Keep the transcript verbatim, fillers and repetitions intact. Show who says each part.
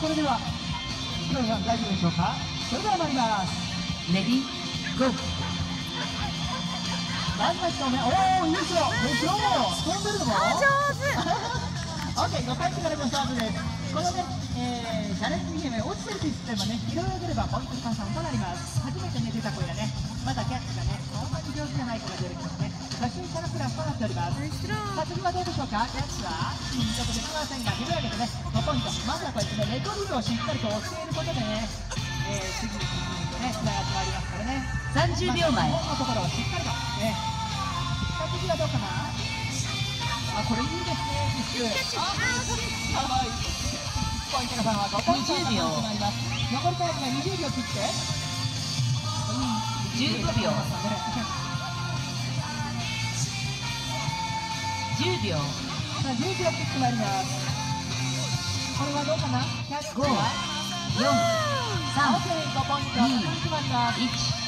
Speaker 1: それではヒロさん大丈夫でしょうか。それでは参ります。
Speaker 2: レディーゴー。
Speaker 1: まずはひとめ、おお、いいですよ。え、スローも飛んでるのも
Speaker 3: 上手。
Speaker 1: オッケー、ごかいめからのスタートです。このね、えー、チャレンジゲーム落ちてるシステムはね、拾い上げればポイント換算となります。初めてね出た子やね、まだキャッチがねそんなに上手じゃない子が出てきますね。初心者のクラスとなっております。さあ次はどうでしょうか。キャッチはうんちょっとできませんが、拾い上げてねごポイント。まずはこうやってねレコリルをしっかりと教えることでね、えー、次に次にねつながってまいりますからね。
Speaker 2: さんじゅうびょうまえ。
Speaker 1: まずはこのところをしっかりとね。さあ次はどうかな。あ、これいいですね。あ、かわいい。ポイントの差はごポイントになります。残りタイムがにじゅうびょう切って、
Speaker 2: じゅうごびょう。じゅうびょう。
Speaker 1: さあじゅうびょう切ってまいります。これはどうかな。キャッチは
Speaker 2: ご、よん、さん、
Speaker 1: オーケー、ごポイント、
Speaker 2: に、
Speaker 1: 決まります。
Speaker 2: いち。